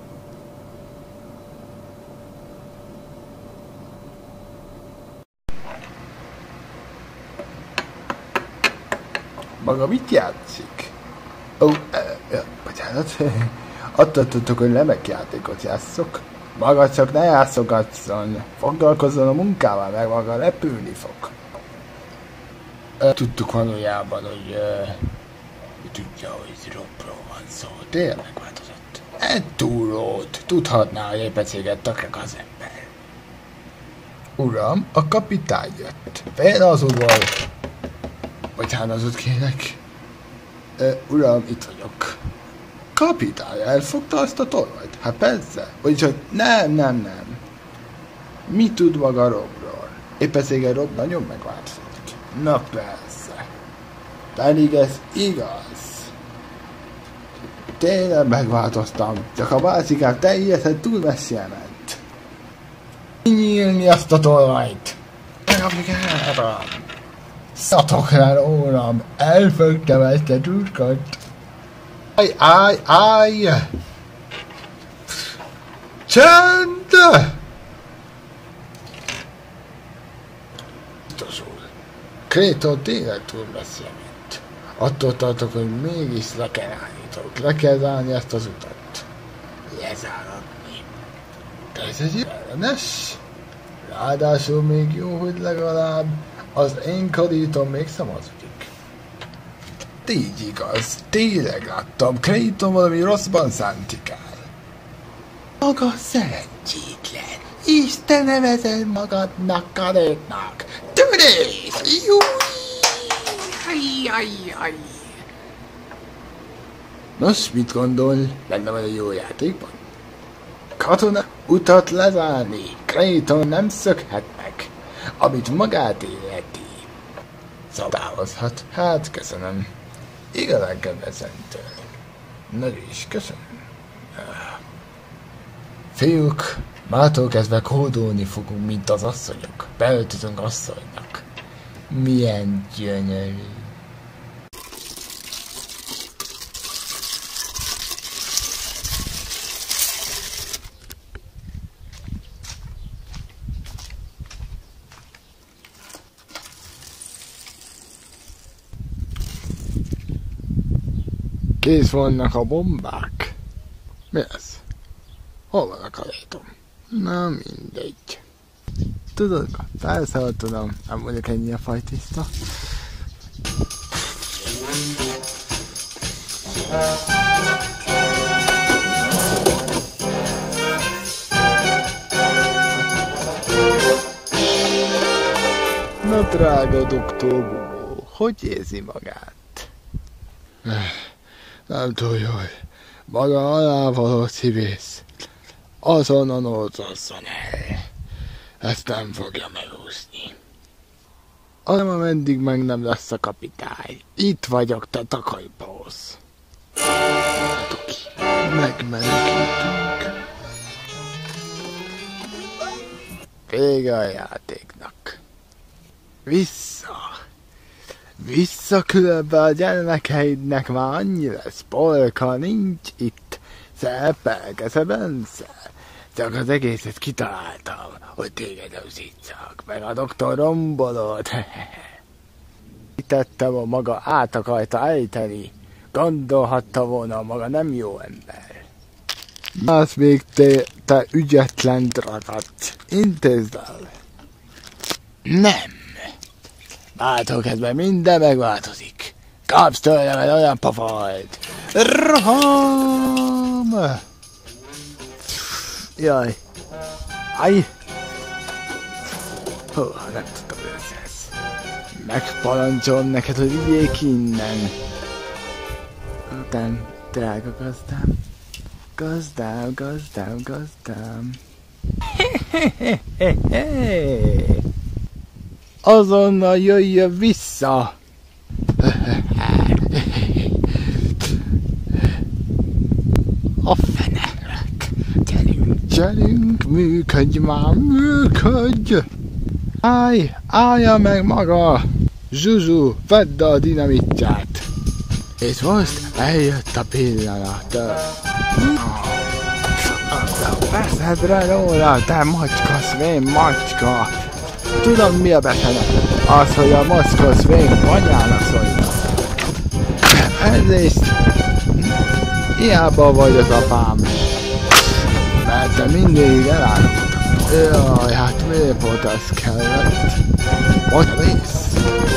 Maga mit játszik? Ó, oh, uh, bocsánat, attól tudtuk, hogy remekjátékot játszok. Maga csak ne játszogatszon, foglalkozzon a munkával, meg maga repülni fog. Tudtuk valójában, hogy uh, tudja, hogy Robról van szó. Tényleg megváltozott. Egy túlót. Tudhatná, hogy épp beszélgettek az ember. Uram, a kapitány jött. Félrehazudval. Bocsánat, kérek. Uh, uram, itt vagyok. Kapitány, elfogta azt a tolvajt? Hát persze. Vagyis, hogy nem, nem, nem. Mi tud maga Robról? Épp ezért Rob nagyon megváltozott. Na persze. Pedig ez igaz. Tényleg megváltoztam. Csak a bácsikák teljesen túl messzire ment. Kinyílni azt a tolvajt. Megablikára. Szatok rá, óram. Elfögtem ezt a csúskot. Áj, áj, áj. Csend! Kréton tényleg túl messzire ment. Attól tartok, hogy mégis le kell állítok. Le kell állni ezt az utat. Lezáratni. De ez egy ellenes. Ráadásul még jó, hogy legalább az én kadítom még szamazudik. Így igaz. Tényleg láttam. Kréton valami rosszban szántikál. Maga szerencsétlen. Isten nevezed magadnak kadétnak. Törés! Júj! Ajjajjaj! Nos, mit gondol? Benne van egy jó játékban? Katona utat lezárni. Kréton nem szökhet meg. Amit magát életi. Szabályozhat. Hát, köszönöm. Igazán kedvezem tőle. Nagyon is köszönöm. Fiúk, mától kezdve kódolni fogunk, mint az asszonyok. Beöltözünk asszonynak. Milyen gyönyörű. Kész vannak a bombák. Mi ez? Hol van a kalétom? Na mindegy. Tudod, persze, hogy tudom, nem mondjuk ennyi a fajtiszta. Na drága doktor Bubó, hogy érzi magát? Nem túl jól. Maga alávaló szívész. Azonnan oldozzon el. Ezt nem fogja megúszni. Hanem ameddig meg nem lesz a kapitány. Itt vagyok, te takajpóz. Megmenekítünk. Vége a játéknak. Vissza. Vissza, különben a gyermekeidnek már annyi lesz. Polka nincs itt. Szerepelkeze Bence. Csak az egészet kitaláltam, hogy téged őszítsak, meg a doktor rombolót. Hitettem, a maga át akarta ejteni. Gondolhatta volna, maga nem jó ember. Az még te, te ügyetlen dragacs. Intézd el. Nem. Váltókezben minden megváltozik. Kapsz tőlem egy olyan pofalt. Roham! Jaj. Aj! Hú, nem tudtam, hogy ez ez. Megparancsolom neked, hogy vigyék innen. Után, drága gazdám. Gazdám, gazdám, gazdám. Azonnal jöjjön vissza! A fenelek! Gyerünk, gyerünk, működj már, működj! Állj, állja meg maga! Zsuzsu, vedd a dinamitját! És most eljött a pillanat. Veszedre róla, te macska, szvén macska! Tudom, mi a befele? Az, hogy a macska szvén anyának szólja. Elnézést! Hiába vagy az apám. Mert te mindig elárultam. Jaj, hát miért volt az kellett? Hogy mész?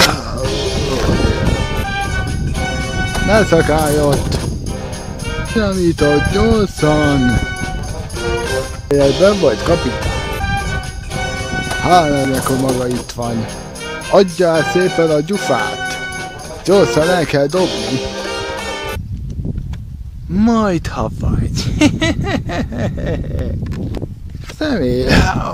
Ne szakálj ott! Számítod gyorsan! Életben vagy, kapitány? Három, akkor maga itt van. Adjál szépen a gyufát! Gyorsan el kell dobni! Majd, ha vagy. Személy.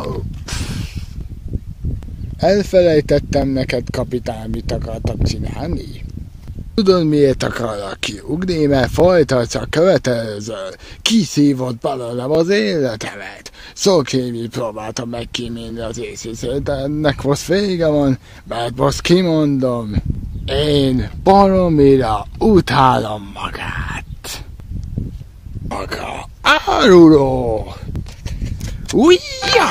Elfelejtettem neked, kapitány, mit akartak csinálni? Tudod, miért akarlak kiugni, mert folytatsz követelőzöl. Kiszívott belőlem az életemet. Szókémi próbáltam megkímélni az észíszét, de ennek most vége van, mert most kimondom. Én baromira utálom magát. Maga áruló! Ujjja!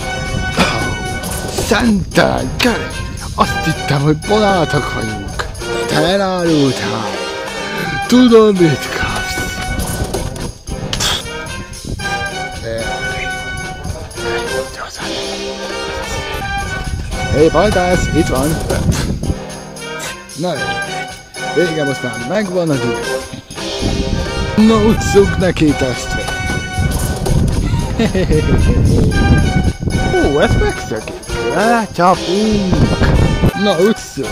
Szentelen kerény! Azt hittem, hogy barátok vagyunk. De te elárultál. Tudom, mit kapsz. Hé, hey, pajtász, itt van. Na vége. Vége, most már megvan a gyújt. Na, utszuk neki, testvér! Ó, ez megszökik! Lecsapunk! Na, utszuk!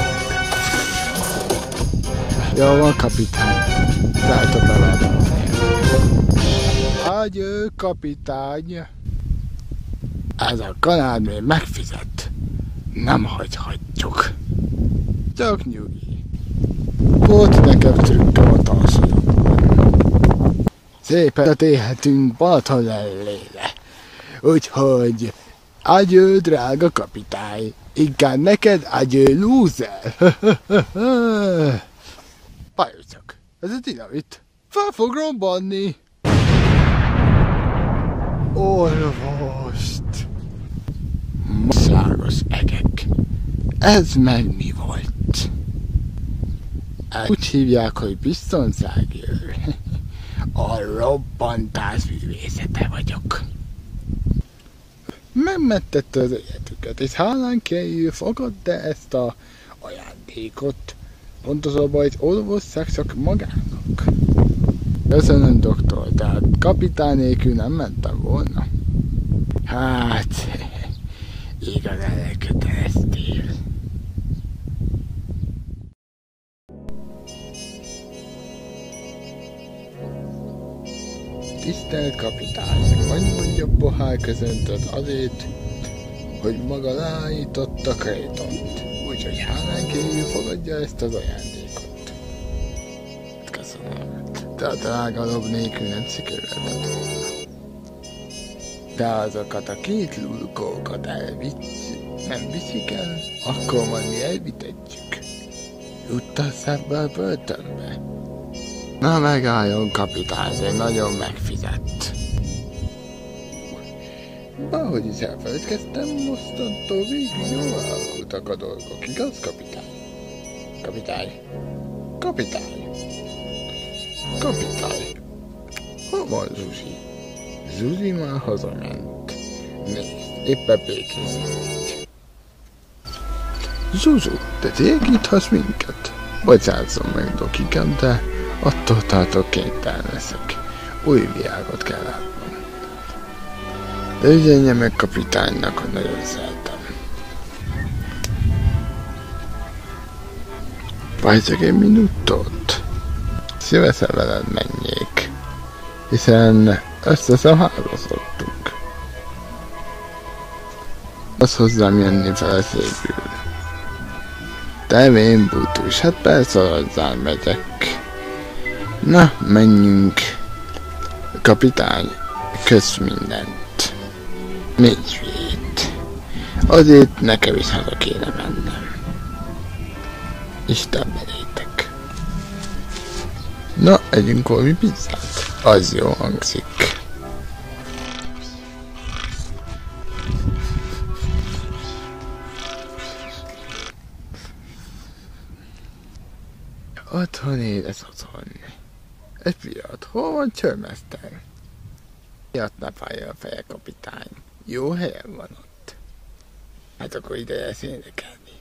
Jó van, kapitány. Rájtok bevált a fejem. Adjö, kapitány! Ez a kanál még megfizet. Nem hagyhatjuk. Csak nyugi. Volt nekem trükköm a tarsolyomban. Szépen élhetünk Balaton ellére. Úgyhogy adjö, drága kapitány. Inkább neked adjö, lúzer. Bajuszok, ez a dinamit. Fel fog robbanni. Orvost. Maszáros egek. Ez meg mi volt? Úgy hívják, hogy biztonsági őr. A robbantás művészete vagyok. Megmentette az életüket, és hálán kell fogadd ezt a ajándékot. Pontosabban, hogy olvasszák csak magának. Köszönöm, doktor, tehát kapitány nélkül nem mentem volna. Hát, igazán elköteleztél. Tisztelt kapitány, vagy mondja pohár köszöntöd azért, hogy maga leállította a Krétont. Úgyhogy hálán kívül fogadja ezt az ajándékot. Köszönöm. De a drága lob nélkül nem sikerülhetett volna. De azokat a két lulkókat elvisz, nem viszik el, akkor majd mi elvitetjük. Juttasszák be a börtönbe. Na megálljon, kapitány, én nagyon megfizet. Ahogy is elfelejtkeztem, mostantól végül jól alakultak a dolgok, igaz, kapitány? Kapitány? Kapitány? Kapitány? Hol van Zsuzsi? Zsuzsi már hazament. Nézd, éppen békézik. Zsuzsu, te tényleg itt hasz minket? Bocsásszon meg, dokikám, de attól tartok kénytelen leszek. Új világot kell látnom. De üzenje meg kapitánynak, hogy nagyon szeretem. Várj csak egy minutot. Szívesen veled menjék. Hiszen összesen hálózottunk. Az hozzám jönni feleségül. Te én bútus, hát persze hozzám megyek. Na, menjünk. Kapitány, kösz mindent. Négy hét. Azért nekem is haza kéne mennem. Isten belétek. Na, együnk valami pizzát. Az jó hangzik. Otthon édes otthon. Egy pillanat, hol van Csörmester? Miatt ne fájja a feje, kapitány. Jó helyen van ott. Hát akkor ide lesz énekelni.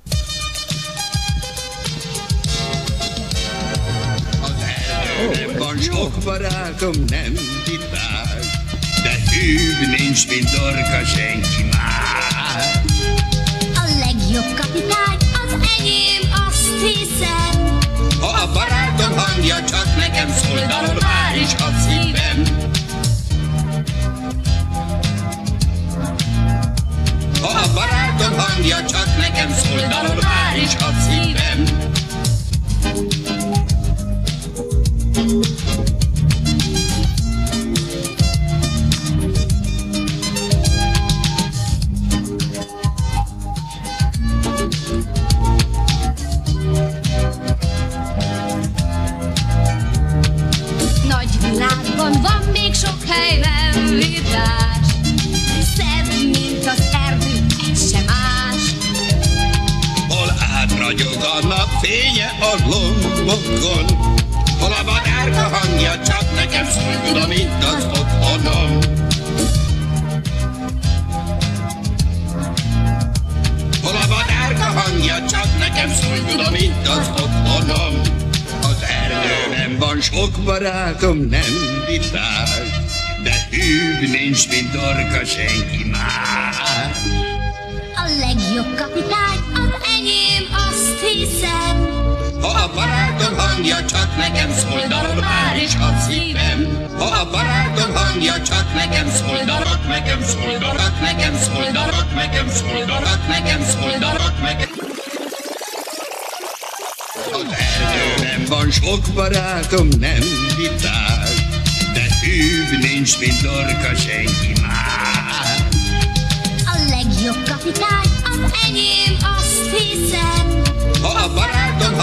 Az erdőben van sok barátom, nem titál, de hűbb nincs, mint Dorka, senki már. A legjobb kapitány az enyém, azt hiszem. Ha a barátom hangja csak nekem szól, dalol már is a szívem. Ha a barátom hangja csak nekem szól, dalol már is a szívem. Nagy világban van még sok hely, nem vitás. Szebb, mint az erdő, ez sem más. Hol átragyog a napfénye a lombokon, hol a madárka hangja csak nekem szól, tudom, mint az otthonom. Hol a madárka hangja csak nekem szól, tudom, mint az otthonom. Az erdőben van sok barátom, nem vitál, de hűbb nincs, mint Dorka, senki már. A legjobb kapitány az enyém, azt hiszem. Ha a barátom hangja csak nekem szól, dalol már is a szívem. Ha a barátom hangja csak nekem szól, dalok nekem szól, dalok nekem szól, dalok nekem szól, dalok nekem szól, dalok nekem. Az erdőben van sok barátom, nem vitál, de hűbb nincs, mint Dorka, senki már. A legjobb kapitány az enyém, azt hiszem. Ha a barátom